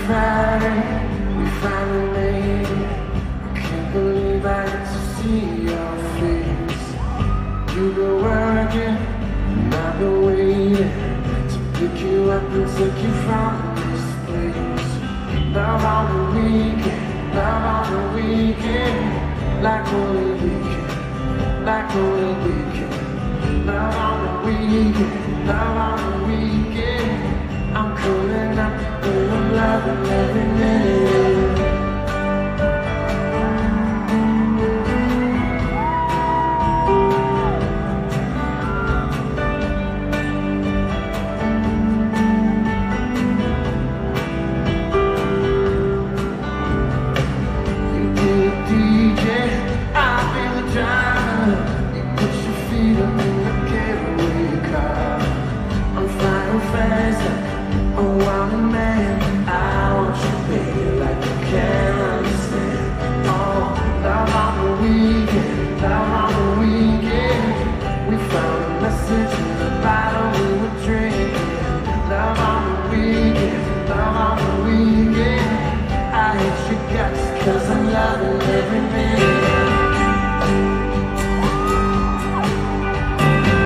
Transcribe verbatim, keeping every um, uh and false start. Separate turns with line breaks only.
Friday, we finally made it. I can't believe I get to see your face. You've been working, and I've been waiting to pick you up and take you from this place. Love on the weekend, love on the weekend, like only we can, like only we can. Love on the weekend, love on the weekend. I'm coming up, and I'm loving every minute. You be the D J, I'll be the driver. You put your feet up in the getaway car. I'm flying fast. Oh, I'm a man, I want you, baby, like you can't understand. Oh, love on the weekend, love on the weekend. We found a message in the bottle we were drinking. Love on the weekend, love on the weekend. I hate your guts, cause I'm loving every minute.